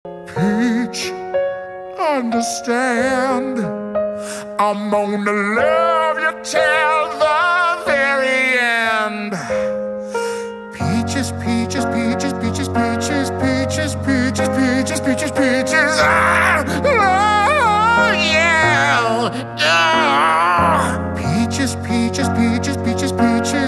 Peach, understand, I'm gonna love you till the very end. Peaches, peaches, peaches, peaches, peaches, peaches, peaches, peaches, peaches, peaches. Ah! Oh, yeah! Ah! Peaches, peaches, peaches, peaches, peaches.